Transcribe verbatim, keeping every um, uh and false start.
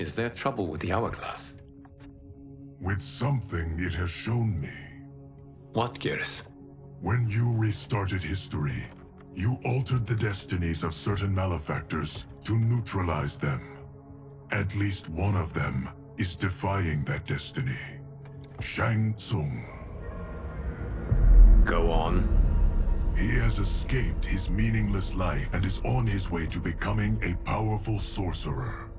Is there trouble with the hourglass? With something it has shown me. What, Geras? When you restarted history, you altered the destinies of certain malefactors to neutralize them. At least one of them is defying that destiny. Shang Tsung. Go on. He has escaped his meaningless life and is on his way to becoming a powerful sorcerer.